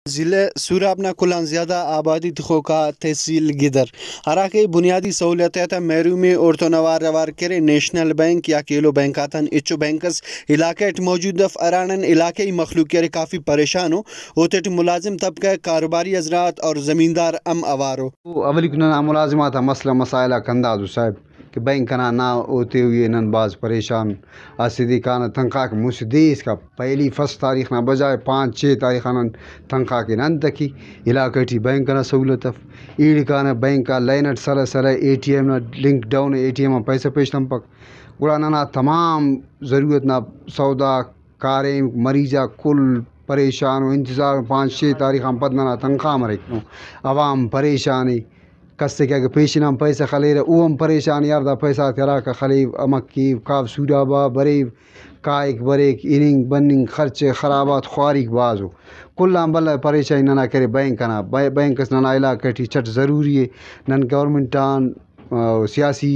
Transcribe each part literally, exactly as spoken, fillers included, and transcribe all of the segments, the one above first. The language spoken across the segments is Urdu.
ضلع سوراب نا کلان زیادہ آبادی تخو کا تحصیل گدر ہرا کے بنیادی سہولیات میرو میں اور تو نوار روار کرے نیشنل بینک یا کیلو بینک آتن اچو بینکس علاقے موجود دف ارانن علاقائی مخلوق کرے کافی پریشان ہو ہوتے ملازم طبقہ کاروباری حضرات اور زمیندار ام اوارو اولی کنن ملازمات مسئلہ مسائلہ کندازو صاحب کہ بینک کنا نہ ہوتے ہوئے نن باز پریشان اسدی کان تنخواہ کے مسدیس کا پہلی فسٹ تاریخ نہ بجائے پانچ چھ تاریخ نن تنخواہ کے نن تکی علاقہ ٹی بینک کنا سہولت ایڑ کان بینک کا لائنٹ سر سر A T M link down A T M پیسہ پیش تمپک گڑا ننا تمام ضرورت نہ سودا کاریں مریضہ کل پریشان و انتظار پانچ چھ تاریخ ہم پتہ نہ تنخواہ مرے عوام پریشانی کستے کیا کہ پیشن ہم پیسہ خلے رہے او ہم پریشان یار دا پیسہ تیرا کا خلیب امکی کاف سودابا بریب کائک بریک اننگ بننگ خرچ خرابات خواریک بازو کل ہم بلا پریشانی نہ کرے بینک نا بینک ننا علاقہ ٹی چٹ ضروری ہے نن گورنمنٹان سیاسی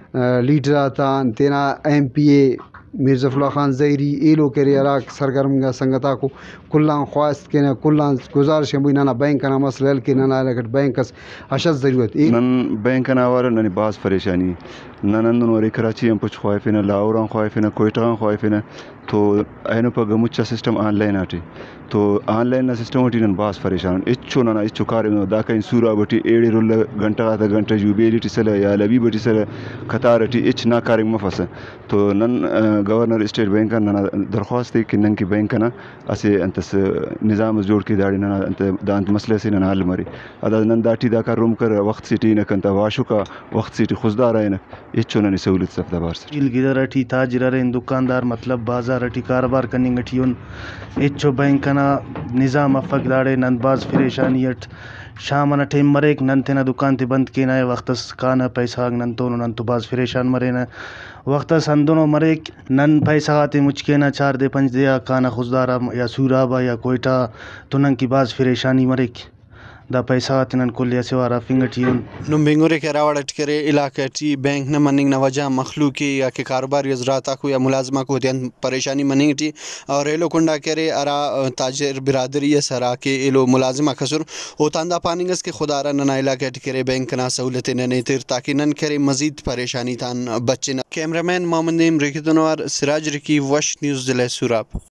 لیڈراتان تینا M P A Mirza Allah Khan Zehri ایلو کرے عراق سرگرم گا سنگتا کو کلان خواست کے کلان گزارش بھی نانا بینک نا مسئلہ کے نانا لگٹ بینکس اشد ضرورت نن بینک نا وار نن باز پریشانی نن نور کراچی ہم پچ خوائفنا لاہور خوائفنا کوئٹہ خوائفنا تو اینو پا گمچا سسٹم آن لائن آٹی تو آن لائن نا سسٹم آٹی نن باز پریشان اچو نانا اچو کاری دا کہیں سورا بٹی ایڑی رول گھنٹہ آتا گھنٹہ جو بیلی سلا یا لبی بٹی سلا قطار اٹی اچ نا کاری مفسا تو نن گورنر اسٹیٹ بینک ننا درخواست ہے کہ نن کی بینک نا اسے انتس نظام جوڑ کی داڑی ننا انت دانت مسئلہ سے ننا حل مری ادا نن داٹی دا کا روم کر وقت سیٹی نکنتا واشو کا وقت سیٹی خزدار آئین اچو ننی سہولت سب دبار سے جیل گدر اٹھی تاجر رہن دکاندار مطلب بازار اٹھی کاروبار کرنی گٹھیون اچو بینک نا نظام افق داڑے نن باز پریشانی اٹ شام نا ٹیم مریک نن تینا دکان تے بند کینا وقت کانا پیسہ نن تو نن تو باز پریشان مرینا وقت ہندونو مریک نن پیسہ آتے مچکینا چار دے پنج دے یا کانا خزدارا یا سورابا یا کوئٹہ تو نن کی باز پریشانی مریک دا پیسہ آتے نن کل یا سوارا فنگٹیون نم بنگورے کے راوڑٹ کرے علاقہ ٹی بینک نہ مننگ نہ وجہ مخلوقی یا کہ کاروباری حضرات کو یا ملازمہ کو دیان پریشانی مننگ ٹی اور ایلو کنڈا کرے ارا تاجر برادری سرا کے ایلو ملازمہ خسر او تاندا پاننگس کے خدا را ننا علاقہ ٹی کرے بینک نہ سہولت ننے تیر تاکہ نن کرے مزید پریشانی تان بچے نہ کیمرہ مین محمد نیم ریکتنوار سراج رکی وش نیوز ضلع سوراب.